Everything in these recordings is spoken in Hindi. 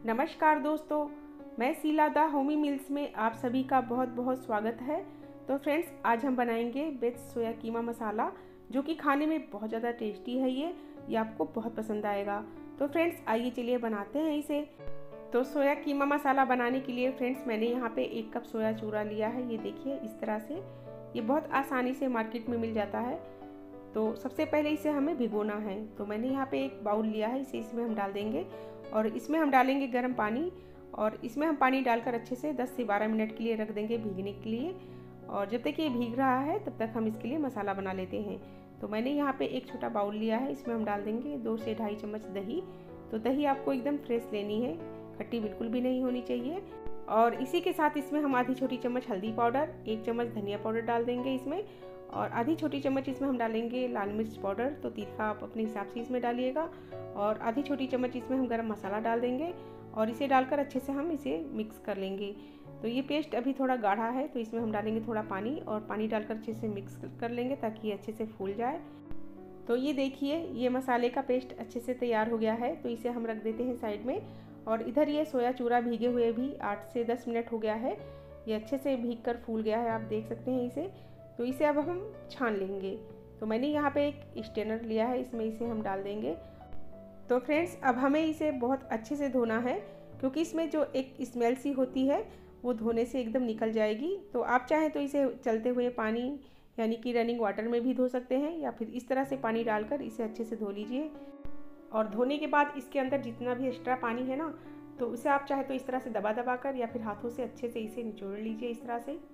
नमस्कार दोस्तों, मैं शीला द होमी मील्स में आप सभी का बहुत बहुत स्वागत है। तो फ्रेंड्स, आज हम बनाएंगे वेज सोया कीमा मसाला, जो कि खाने में बहुत ज़्यादा टेस्टी है। ये आपको बहुत पसंद आएगा। तो फ्रेंड्स, आइए चलिए बनाते हैं इसे। तो सोया कीमा मसाला बनाने के लिए फ्रेंड्स, मैंने यहाँ पे 1 कप सोया चूरा लिया है। ये देखिए इस तरह से, ये बहुत आसानी से मार्केट में मिल जाता है। तो सबसे पहले इसे हमें भिगोना है। तो मैंने यहाँ पे एक बाउल लिया है, इसे इसमें हम डाल देंगे और इसमें हम डालेंगे गर्म पानी। और इसमें हम पानी डालकर अच्छे से 10 से 12 मिनट के लिए रख देंगे भीगने के लिए। और जब तक ये भीग रहा है तब तक हम इसके लिए मसाला बना लेते हैं। तो मैंने यहाँ पे एक छोटा बाउल लिया है, इसमें हम डाल देंगे 2 से ढाई चम्मच दही। तो दही आपको एकदम फ्रेश लेनी है, खट्टी बिल्कुल भी नहीं होनी चाहिए। और इसी के साथ इसमें हम आधी छोटी चम्मच हल्दी पाउडर, 1 चम्मच धनिया पाउडर डाल देंगे इसमें। और आधी छोटी चम्मच इसमें हम डालेंगे लाल मिर्च पाउडर। तो तीखा आप अपने हिसाब से इसमें डालिएगा। और आधी छोटी चम्मच इसमें हम गरम मसाला डाल देंगे और इसे डालकर अच्छे से हम इसे मिक्स कर लेंगे। तो ये पेस्ट अभी थोड़ा गाढ़ा है, तो इसमें हम डालेंगे थोड़ा पानी और पानी डालकर अच्छे से मिक्स कर लेंगे ताकि ये अच्छे से फूल जाए। तो ये देखिए, ये मसाले का पेस्ट अच्छे से तैयार हो गया है। तो इसे हम रख देते हैं साइड में। और इधर ये सोया चूरा भीगे हुए भी 8 से 10 मिनट हो गया है। ये अच्छे से भीग कर फूल गया है, आप देख सकते हैं इसे। तो इसे अब हम छान लेंगे। तो मैंने यहाँ पे एक स्ट्रेनर लिया है, इसमें इसे हम डाल देंगे। तो फ्रेंड्स, अब हमें इसे बहुत अच्छे से धोना है, क्योंकि इसमें जो एक स्मेल सी होती है वो धोने से एकदम निकल जाएगी। तो आप चाहें तो इसे चलते हुए पानी यानी कि रनिंग वाटर में भी धो सकते हैं, या फिर इस तरह से पानी डालकर इसे अच्छे से धो लीजिए। और धोने के बाद इसके अंदर जितना भी एक्स्ट्रा पानी है ना, तो उसे आप चाहे तो इस तरह से दबा दबा कर या फिर हाथों से अच्छे से इसे निचोड़ लीजिए इस तरह से।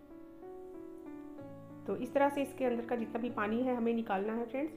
तो इस तरह से इसके अंदर का जितना भी पानी है हमें निकालना है फ्रेंड्स।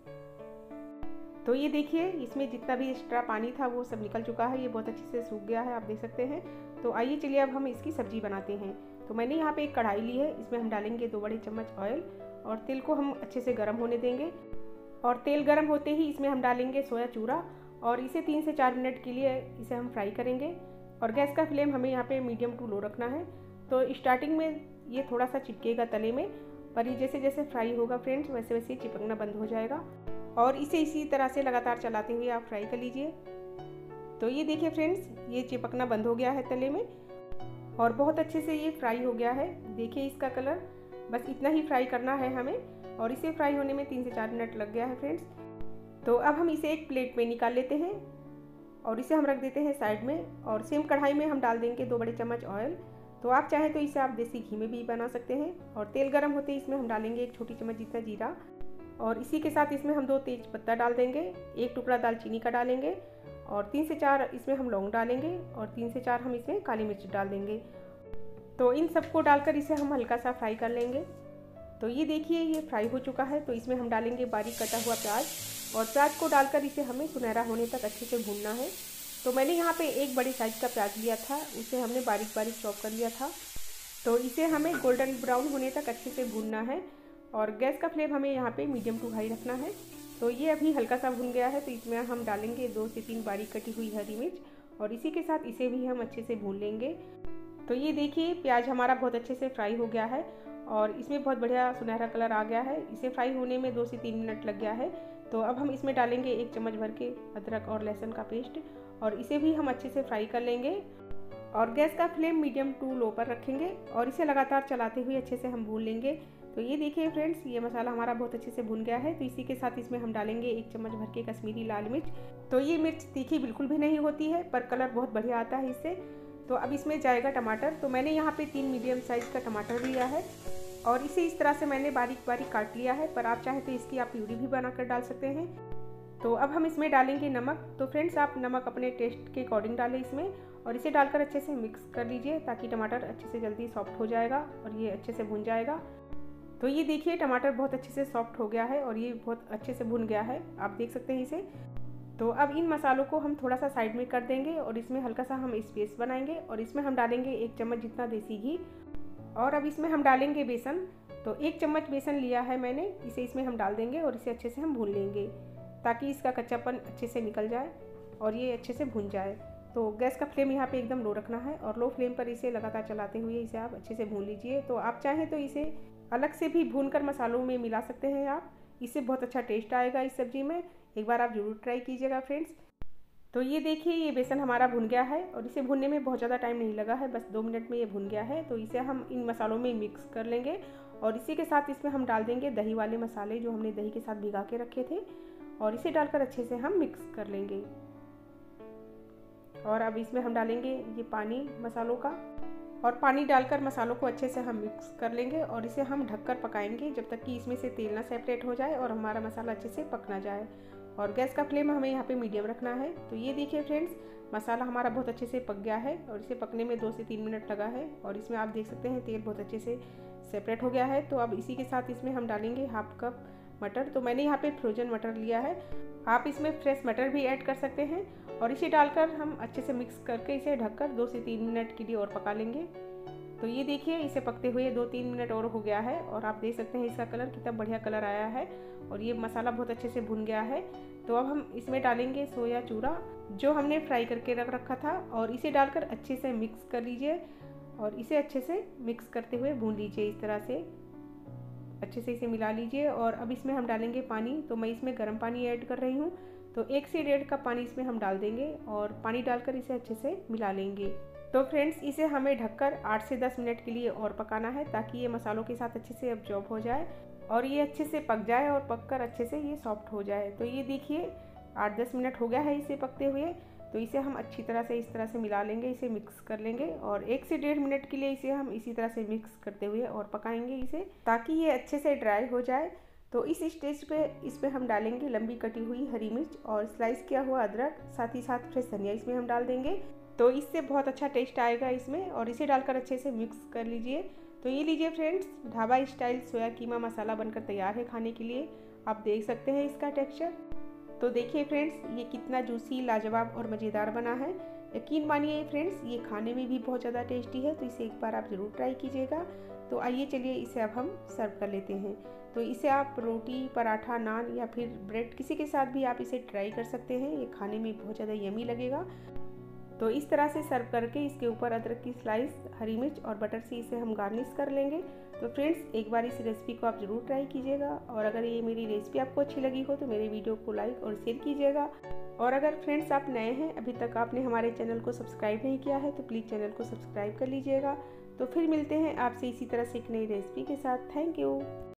तो ये देखिए, इसमें जितना भी एक्स्ट्रा पानी था वो सब निकल चुका है। ये बहुत अच्छे से सूख गया है, आप देख सकते हैं। तो आइए चलिए अब हम इसकी सब्जी बनाते हैं। तो मैंने यहाँ पे एक कढ़ाई ली है, इसमें हम डालेंगे 2 बड़े चम्मच ऑयल और तेल को हम अच्छे से गर्म होने देंगे। और तेल गर्म होते ही इसमें हम डालेंगे सोया चूरा और इसे 3 से 4 मिनट के लिए इसे हम फ्राई करेंगे। और गैस का फ्लेम हमें यहाँ पे मीडियम टू लो रखना है। तो स्टार्टिंग में ये थोड़ा सा चिपकेगा तले में, पर ये जैसे जैसे फ्राई होगा फ्रेंड्स, वैसे वैसे चिपकना बंद हो जाएगा। और इसे इसी तरह से लगातार चलाते हुए आप फ्राई कर लीजिए। तो ये देखिए फ्रेंड्स, ये चिपकना बंद हो गया है तले में और बहुत अच्छे से ये फ्राई हो गया है। देखिए इसका कलर, बस इतना ही फ्राई करना है हमें। और इसे फ्राई होने में 3 से 4 मिनट लग गया है फ्रेंड्स। तो अब हम इसे एक प्लेट में निकाल लेते हैं और इसे हम रख देते हैं साइड में। और सेम कढ़ाई में हम डाल देंगे 2 बड़े चम्मच ऑयल। तो आप चाहें तो इसे आप देसी घी में भी बना सकते हैं। और तेल गर्म होते ही इसमें हम डालेंगे 1 छोटी चम्मच जितना जीरा। और इसी के साथ इसमें हम 2 तेज पत्ता डाल देंगे, 1 टुकड़ा दालचीनी का डालेंगे और 3 से 4 इसमें हम लौंग डालेंगे और 3 से 4 हम इसमें काली मिर्च डाल देंगे। तो इन सबको डालकर इसे हम हल्का सा फ्राई कर लेंगे। तो ये देखिए, ये फ्राई हो चुका है। तो इसमें हम डालेंगे बारीक कटा हुआ प्याज और प्याज को डालकर इसे हमें सुनहरा होने तक अच्छे से भूनना है। तो मैंने यहाँ पे एक बड़ी साइज का प्याज लिया था, उसे हमने बारीक बारीक चॉप कर लिया था। तो इसे हमें गोल्डन ब्राउन होने तक अच्छे से भूनना है और गैस का फ्लेम हमें यहाँ पे मीडियम टू हाई रखना है। तो ये अभी हल्का सा भून गया है। तो इसमें हम डालेंगे 2 से 3 बारीक कटी हुई हरी मिर्च और इसी के साथ इसे भी हम अच्छे से भून लेंगे। तो ये देखिए, प्याज हमारा बहुत अच्छे से फ्राई हो गया है और इसमें बहुत बढ़िया सुनहरा कलर आ गया है। इसे फ्राई होने में 2 से 3 मिनट लग गया है। तो अब हम इसमें डालेंगे 1 चम्मच भर के अदरक और लहसुन का पेस्ट और इसे भी हम अच्छे से फ्राई कर लेंगे। और गैस का फ्लेम मीडियम टू लो पर रखेंगे और इसे लगातार चलाते हुए अच्छे से हम भून लेंगे। तो ये देखिए फ्रेंड्स, ये मसाला हमारा बहुत अच्छे से भुन गया है। तो इसी के साथ इसमें हम डालेंगे 1 चम्मच भर के कश्मीरी लाल मिर्च। तो ये मिर्च तीखी बिल्कुल भी नहीं होती है, पर कलर बहुत बढ़िया आता है इससे। तो अब इसमें जाएगा टमाटर। तो मैंने यहाँ पे 3 मीडियम साइज़ का टमाटर लिया है और इसे इस तरह से मैंने बारीक बारीक काट लिया है, पर आप चाहे तो इसकी आप प्यूरी भी बनाकर डाल सकते हैं। तो अब हम इसमें डालेंगे नमक। तो फ्रेंड्स, आप नमक अपने टेस्ट के अकॉर्डिंग डालें इसमें और इसे डालकर अच्छे से मिक्स कर लीजिए ताकि टमाटर अच्छे से जल्दी सॉफ्ट हो जाएगा और ये अच्छे से भुन जाएगा। तो ये देखिए, टमाटर बहुत अच्छे से सॉफ्ट हो गया है और ये बहुत अच्छे से भुन गया है, आप देख सकते हैं इसे। तो अब इन मसालों को हम थोड़ा सा साइड में कर देंगे और इसमें हल्का सा हम स्पेस बनाएंगे और इसमें हम डालेंगे 1 चम्मच जितना देसी घी। और अब इसमें हम डालेंगे बेसन। तो 1 चम्मच बेसन लिया है मैंने, इसे इसमें हम डाल देंगे और इसे अच्छे से हम भून लेंगे ताकि इसका कच्चापन अच्छे से निकल जाए और ये अच्छे से भुन जाए। तो गैस का फ्लेम यहाँ पे एकदम लो रखना है और लो फ्लेम पर इसे लगातार चलाते हुए इसे आप अच्छे से भून लीजिए। तो आप चाहें तो इसे अलग से भी भूनकर मसालों में मिला सकते हैं आप, इससे बहुत अच्छा टेस्ट आएगा इस सब्ज़ी में। एक बार आप ज़रूर ट्राई कीजिएगा फ्रेंड्स। तो ये देखिए ये बेसन हमारा भुन गया है और इसे भुनने में बहुत ज़्यादा टाइम नहीं लगा है, बस 2 मिनट में ये भुन गया है। तो इसे हम इन मसालों में मिक्स कर लेंगे और इसी के साथ इसमें हम डाल देंगे दही वाले मसाले जो हमने दही के साथ भिगा के रखे थे और इसे डालकर अच्छे से हम मिक्स कर लेंगे। और अब इसमें हम डालेंगे ये पानी मसालों का और पानी डालकर मसालों को अच्छे से हम मिक्स कर लेंगे और इसे हम ढककर पकाएंगे जब तक कि इसमें से तेल ना सेपरेट हो जाए और हमारा मसाला अच्छे से पक ना जाए। और गैस का फ्लेम हमें यहाँ पे मीडियम रखना है। तो ये देखिए फ्रेंड्स, मसाला हमारा बहुत अच्छे से पक गया है और इसे पकने में 2 से 3 मिनट लगा है और इसमें आप देख सकते हैं तेल बहुत अच्छे से सेपरेट हो गया है। तो अब इसी के साथ इसमें हम डालेंगे हाफ कप मटर। तो मैंने यहाँ पे फ्रोजन मटर लिया है, आप इसमें फ्रेश मटर भी ऐड कर सकते हैं और इसे डालकर हम अच्छे से मिक्स करके इसे ढककर 2 से 3 मिनट के लिए और पका लेंगे। तो ये देखिए इसे पकते हुए 2-3 मिनट और हो गया है और आप देख सकते हैं इसका कलर कितना बढ़िया कलर आया है और ये मसाला बहुत अच्छे से भुन गया है। तो अब हम इसमें डालेंगे सोया चूरा जो हमने फ्राई करके रख रखा था और इसे डालकर अच्छे से मिक्स कर लीजिए और इसे अच्छे से मिक्स करते हुए भून लीजिए। इस तरह से अच्छे से इसे मिला लीजिए और अब इसमें हम डालेंगे पानी। तो मैं इसमें गर्म पानी ऐड कर रही हूँ, तो 1 से 1.5 कप पानी इसमें हम डाल देंगे और पानी डालकर इसे अच्छे से मिला लेंगे। तो फ्रेंड्स इसे हमें ढककर 8 से 10 मिनट के लिए और पकाना है ताकि ये मसालों के साथ अच्छे से एब्जॉर्ब हो जाए और ये अच्छे से पक जाए और पककर अच्छे से ये सॉफ्ट हो जाए। तो ये देखिए 8-10 मिनट हो गया है इसे पकते हुए। तो इसे हम अच्छी तरह से इस तरह से मिला लेंगे, इसे मिक्स कर लेंगे और 1 से 1.5 मिनट के लिए इसे हम इसी तरह से मिक्स करते हुए और पकाएंगे इसे ताकि ये अच्छे से ड्राई हो जाए। तो इस स्टेज पे इसमें हम डालेंगे लंबी कटी हुई हरी मिर्च और स्लाइस किया हुआ अदरक, साथ ही साथ फ्रेश धनिया इसमें हम डाल देंगे। तो इससे बहुत अच्छा टेस्ट आएगा इसमें और इसे डालकर अच्छे से मिक्स कर लीजिए। तो ये लीजिए friends, dhaba style soya keema masala बनकर तैयार है खाने के लिए। आप देख सकते हैं इसका टेक्सचर। तो देखिए फ्रेंड्स ये कितना जूसी, लाजवाब और मज़ेदार बना है। यकीन मानिए फ्रेंड्स ये खाने में भी बहुत ज़्यादा टेस्टी है, तो इसे एक बार आप ज़रूर ट्राई कीजिएगा। तो आइए चलिए इसे अब हम सर्व कर लेते हैं। तो इसे आप रोटी, पराठा, नान या फिर ब्रेड किसी के साथ भी आप इसे ट्राई कर सकते हैं। ये खाने में बहुत ज़्यादा यमी लगेगा। तो इस तरह से सर्व करके इसके ऊपर अदरक की स्लाइस, हरी मिर्च और बटर से इसे हम गार्निश कर लेंगे। तो फ्रेंड्स एक बार इस रेसिपी को आप ज़रूर ट्राई कीजिएगा और अगर ये मेरी रेसिपी आपको अच्छी लगी हो तो मेरे वीडियो को लाइक और शेयर कीजिएगा। और अगर फ्रेंड्स आप नए हैं, अभी तक आपने हमारे चैनल को सब्सक्राइब नहीं किया है तो प्लीज़ चैनल को सब्सक्राइब कर लीजिएगा। तो फिर मिलते हैं आपसे इसी तरह से एक नई रेसिपी के साथ। Thank you.